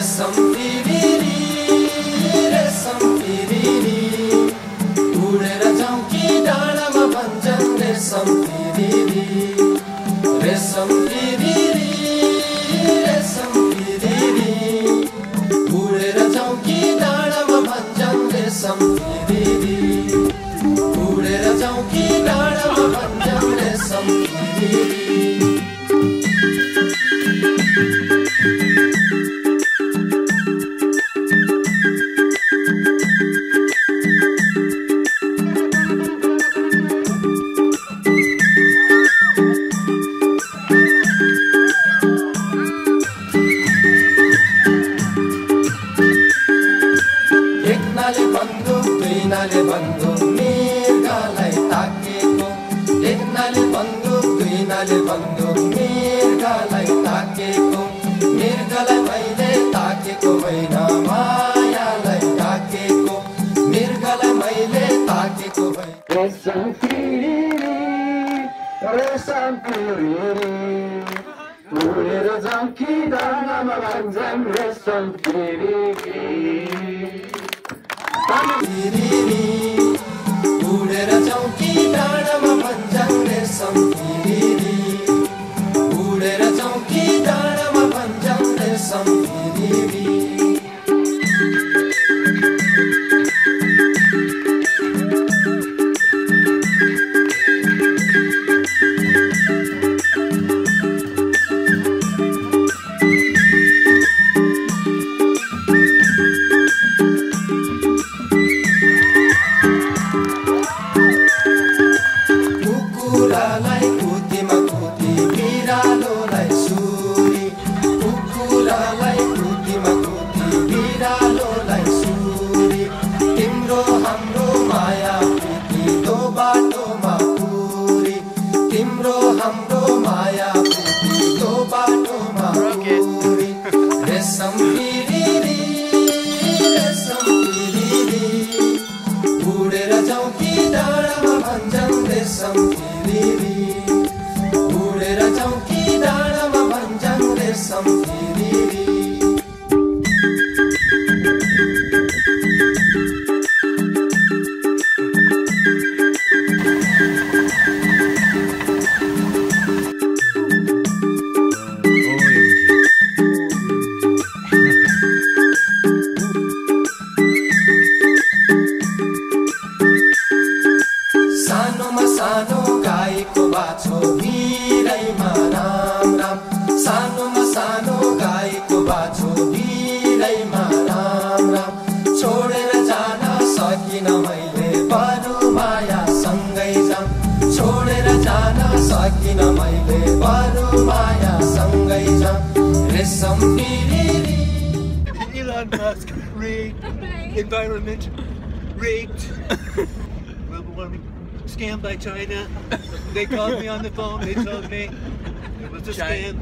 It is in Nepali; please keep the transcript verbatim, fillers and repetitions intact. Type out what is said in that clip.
रेशम तिरिरी रेशम तिरिरी उडेर जाउँ कि डाँडामा भन्छन् रेशम तिरिरी रेशम तिरिरी रेशम तिरिरी उडेर जाउँ कि डाँडामा भन्छन् रेशम तिरिरी उडेर जाउँ कि डाँडामा भन्छन् रेशम तिरिरी एकनाले बन्दुक दुईनाले बन्दुक मृगलाई ताकेको एकनाले बन्दुक दुईनाले बन्दुक मृगलाई ताकेको मृगलाई मैले ताकेको होइन मायालाई ताकेको मृगलाई मैले ताकेको होइन रेशम तिरिरी रेशम तिरिरी उडेर जाउँ कि डाँडामा भन्छन् रेशम तिरिरी उडेर जाउँ कि डाँडामा भन्छन् रेशम तिरिरी उडेर जाउँ कि डाँडामा भन्छन् रेशम तिरिरी कुकुरालाई कुतीमा कुती बिरालोलाई सुरी कुकुरालाई कुतीमा कुती बिरालोलाई सुरी तिम्रो हाम्रो माया पुती दो बाटोमा पुरी तिम्रो हाम्रो माया पुती दो बाटोमा पुरी रेशम तिरिरी रेशम तिरिरी उडेर जाउँ कि डाँडामा भन्छन् रेशम तिरिरी उडेर जाउँ कि डाँडामा भन्छन् रेशम तिरिरी सानोमा सानो गाईको बाछो भिरैमा राम राम सानोमा सानो गाईको बाछो भिरैमा राम राम छोडेर जान सकिन मैले बरु माया सँगै जाम छोडेर जान सकिन मैले बरु माया सँगै जाम रेशम तिरिरी Elon Musk rigged environment rigged scammed by China. They called me on the phone. They told me it was a scam.